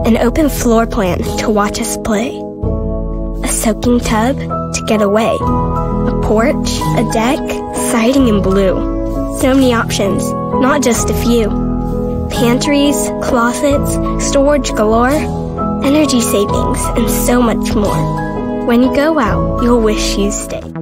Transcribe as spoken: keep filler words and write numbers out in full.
An open floor plan to watch us play. A soaking tub to get away. A porch, a deck, siding in blue. So many options, not just a few. Pantries, closets, storage galore, energy savings, and so much more. When you go out, you'll wish you stayed.